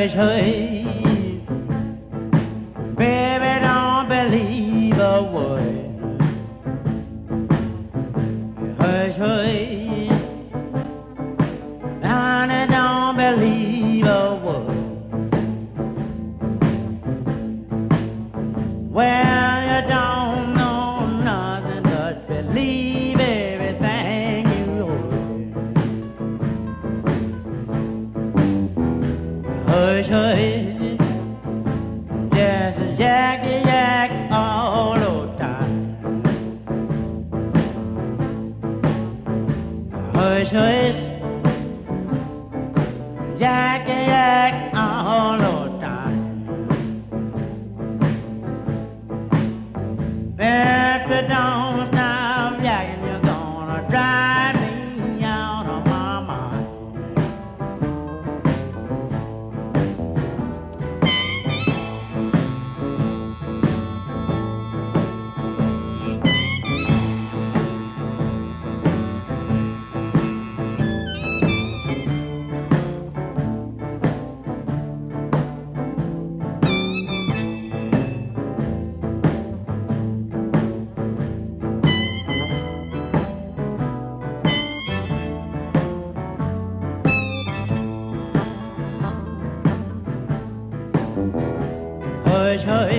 Hush, hush, baby, don't believe a word. Hush, hush, honey, don't believe a word. Well, you don't know nothing but believe everything you heard. Hush, hush, just yak, yak all the time. Hush, hush, yak, yak all the time. If you don't stop yakking, you're gonna drive me out of my mind. Hush, hush,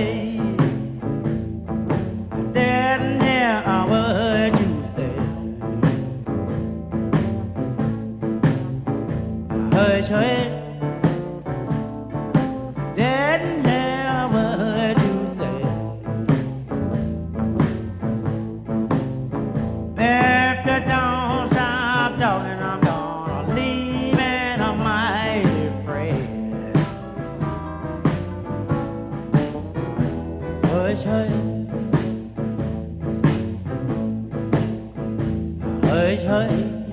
I didn't hear a word you said. Hush, hush, didn't hear a word you said. If you don't stop talking, I'm gonna leave and I'm mighty afraid. Hush, hush, hush, hush.